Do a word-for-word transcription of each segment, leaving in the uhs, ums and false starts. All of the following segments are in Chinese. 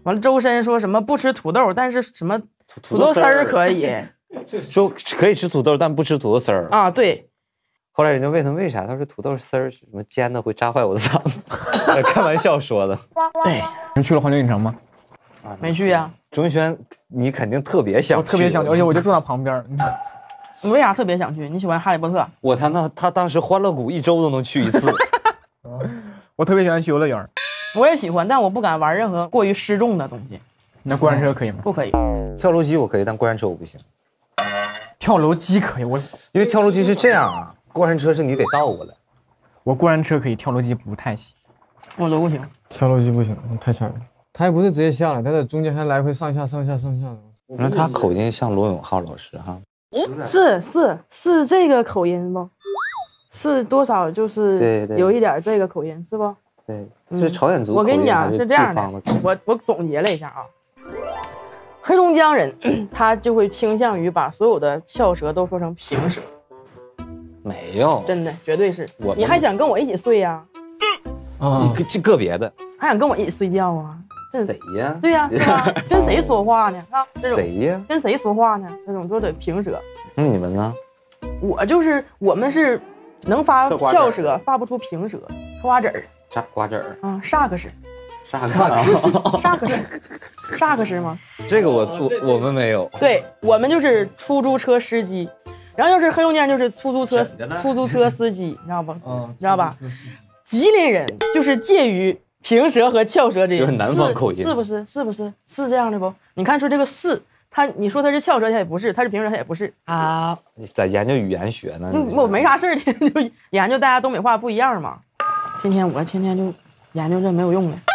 完了，周深说什么不吃土豆，但是什么土豆丝儿可以。 说可以吃土豆，但不吃土豆丝儿啊。对。 后来人家问他为啥，他说土豆丝儿什么煎的会扎坏我的嗓子，开玩笑说的。 对。 你去了环球影城吗？ 啊，没去呀。 钟宇轩，你肯定特别想去， 我特别想去，而且我就住在旁边。 你为啥特别想去？你喜欢哈利波特？ 我他那他当时欢乐谷一周都能去一次。 我特别喜欢去游乐园。 我也喜欢，但我不敢玩任何过于失重的东西。 那过山车可以吗？ 不可以。 跳楼机我可以，但过山车我不行。 跳楼机可以，我因为跳楼机是这样啊，过山车是你得倒过来。 我过山车可以，跳楼机不太行。 我都不行。 跳楼机不行，太吓人。他还不是直接下来，他在中间还来回上下上下上下的。 那他口音像罗永浩老师哈。 是是是这个口音不？是多少就是有一点这个口音是不？ 对，是朝鲜族、嗯。 我跟你讲是这样的，我我总结了一下啊，黑龙江人他就会倾向于把所有的翘舌都说成平舌。 没有， 真的绝对是。你还想跟我一起睡呀？ 啊，你个个别的， 还想跟我一起睡觉啊？ 谁呀？ 对呀，对呀，跟谁说话呢？啊，这种谁呀？ 跟谁说话呢？这种都得平舌。 那你们呢？ 我就是我们是能发翘舌，发不出平舌。嗑瓜子儿。 啥瓜子儿？ 啊，萨克斯。 萨克斯。 萨克斯。萨克斯吗？ 这个我我我们没有。 对，我们就是出租车司机，然后要是黑龙江就是出租车出租车司机，你知道不？嗯，知道吧？吉林人就是介于平舌和翘舌之间， 就是南方口音， 是不是？是不是？是这样的不？你看说这个是，他你说他是翘舌，他也不是；他是平舌，他也不是。 啊，你在研究语言学呢？ 我没啥事儿，就研究大家东北话不一样嘛。天天我天天就研究这没有用的。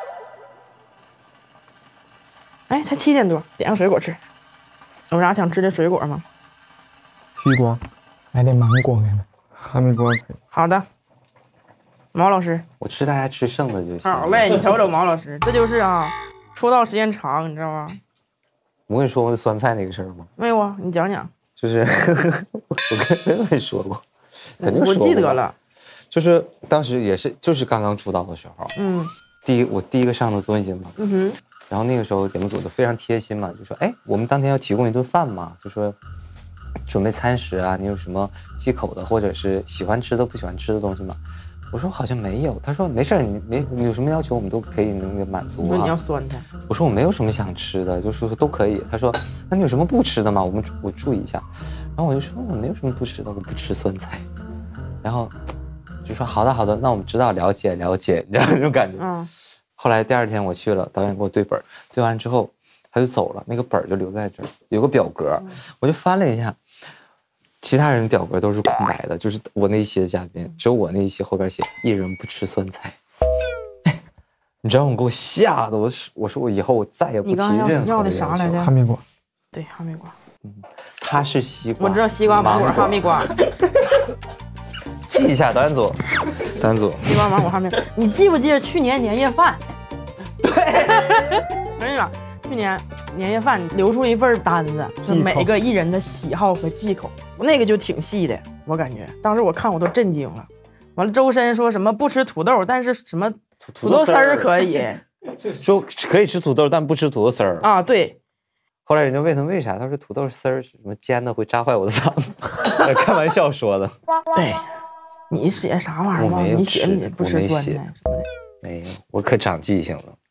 哎，才七点多，点个水果吃。有啥想吃的水果吗？ 西瓜， 来点芒果给他。 哈密瓜可以。 好的。毛老师， 我吃大家吃剩的就行。 好嘞，你瞅瞅毛老师，这就是啊，出道时间长，你知道吗？ 我跟你说过那酸菜那个事儿吗？ 没有啊，你讲讲。 就是我跟跟你说过，肯定说过。 我记得了。 就是当时也是，就是刚刚出道的时候， 嗯， 第一我第一个上的综艺节目， 嗯哼， 然后那个时候节目组就非常贴心嘛，就说，哎，我们当天要提供一顿饭嘛，就说准备餐食啊，你有什么忌口的，或者是喜欢吃的不喜欢吃的东西吗？我说好像没有，他说没事，你没你有什么要求我们都可以那个满足啊。 你说你要酸菜， 我说我没有什么想吃的，就说说都可以。他说那你有什么不吃的吗？我们我注意一下。然后我就说我没有什么不吃的，我不吃酸菜。然后就说好的好的，那我们知道了解了解，你知道那种感觉。嗯。后来第二天我去了，导演给我对本，对完之后他就走了，那个本就留在这儿，有个表格，嗯、我就翻了一下。其他人表格都是空白的，就是我那一期的嘉宾，只有我那一期后边写一人不吃酸菜。你知道我给我吓得我，我说我以后我再也不提任何的要的啥来着？ 哈密瓜。 对，哈密瓜。 嗯，它是西瓜。 我知道西瓜、芒果、哈密瓜。 记一下，导演组，导演组。 西瓜、芒果、哈密瓜。你记不记得去年年夜饭？对。我跟你讲，去年年夜饭留出一份单子，是每个艺人的喜好和忌口，那个就挺细的，我感觉当时我看我都震惊了。完了，周深说什么不吃土豆，但是什么土豆丝儿可以， 说可以吃土豆，但不吃土豆丝儿啊。对。 后来人家问他为啥，他说土豆丝儿什么煎的会扎坏我的嗓子，开玩笑说的。 对，你写啥玩意儿吗？你写你不吃酸菜什么的？ 没有，我可长记性了。